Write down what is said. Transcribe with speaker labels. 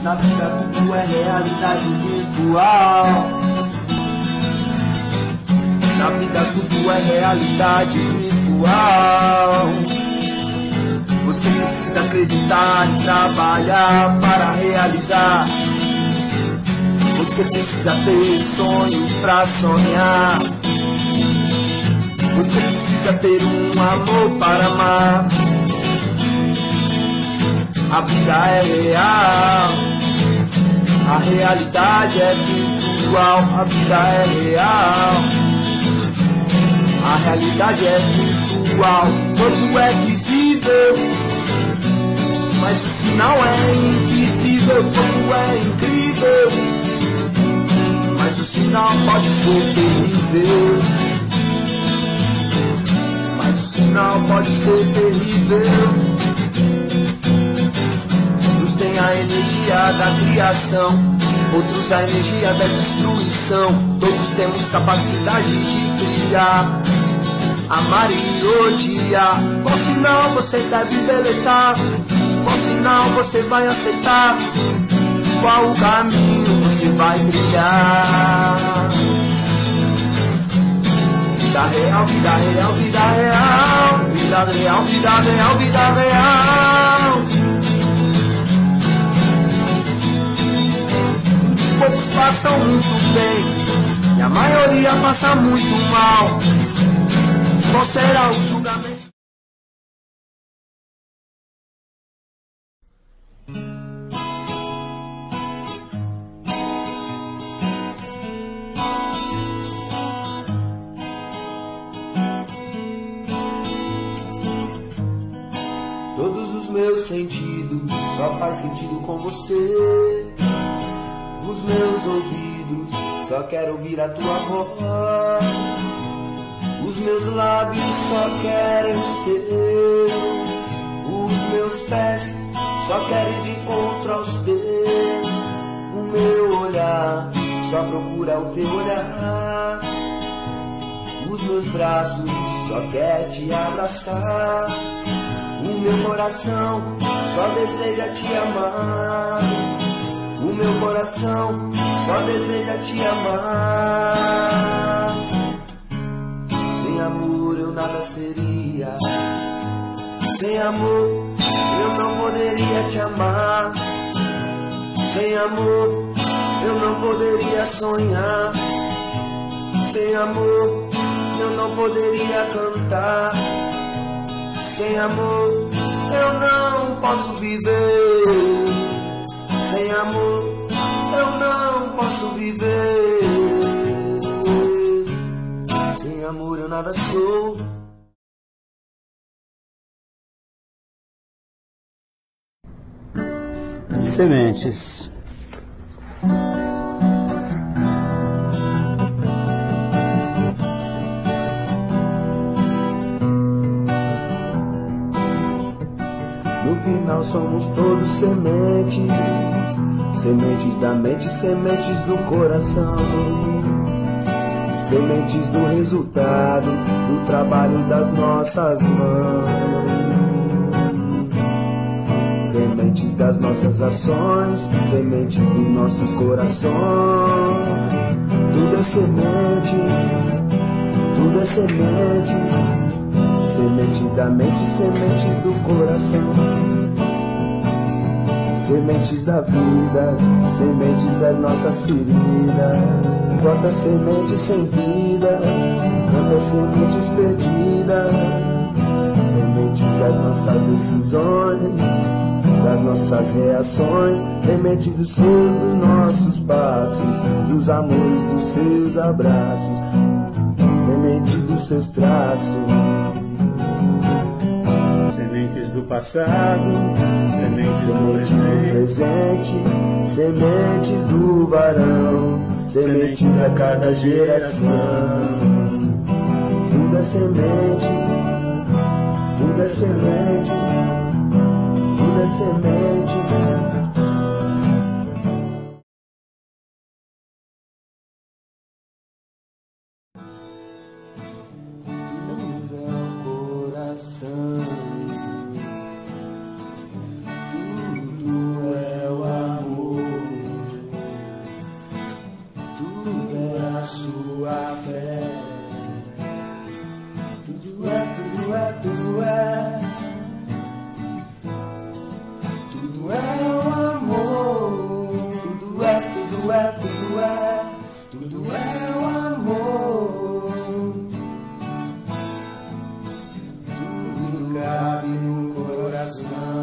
Speaker 1: Na vida tudo é realidade virtual. Na vida tudo é realidade virtual. Você precisa acreditar e trabalhar para realizar. Você precisa ter sonhos pra sonhar. Você precisa ter um amor para amar. A vida é real, a realidade é virtual. A vida é real, a realidade é virtual. Tudo é visível, mas o sinal é invisível. Tudo é incrível, mas o sinal pode ser terrível. Mas o sinal pode ser terrível. Uns têm a energia da criação, outros a energia da destruição. Todos temos capacidade de criar, amar e odiar. Qual sinal você deve deletar? Qual sinal você vai aceitar? Qual o caminho você vai trilhar? Vida real, vida real, vida real. Vida real, vida real, vida real. Poucos passam muito bem e a maioria passa muito mal. Qual será o julgamento? Todos os meus sentidos só faz sentido com você. Os meus ouvidos só quero ouvir a tua voz. Os meus lábios só querem os teus. Os meus pés só querem de encontro aos teus. O meu olhar só procura o teu olhar. Os meus braços só querem te abraçar. O meu coração só deseja te amar. O meu coração só deseja te amar. Sem amor eu nada seria. Sem amor eu não poderia te amar. Sem amor eu não poderia sonhar. Sem amor eu não poderia cantar. Sem amor eu não posso viver. Sem amor eu não posso viver. Sem amor eu nada sou.
Speaker 2: Sementes.
Speaker 1: No final somos todos sementes. Sementes da mente, sementes do coração. Sementes do resultado do trabalho das nossas mãos. Sementes das nossas ações, sementes dos nossos corações. Tudo é semente, tudo é semente. Semente da mente, semente do coração. Sementes da vida, sementes das nossas feridas. Quantas sementes sem vida, quantas sementes perdidas. Sementes das nossas decisões, das nossas reações. Semente dos seus, dos nossos passos, dos amores, dos seus abraços. Semente dos seus traços.
Speaker 2: Sementes do passado, sementes do
Speaker 1: presente, sementes do varão, sementes a cada geração. Tudo é semente, tudo é semente, tudo é semente. Tudo é o coração. Tudo é o amor. tudo é. Tudo é o amor. Tudo é, tudo é, tudo é. Tudo é o amor. Tudo cabe no coração.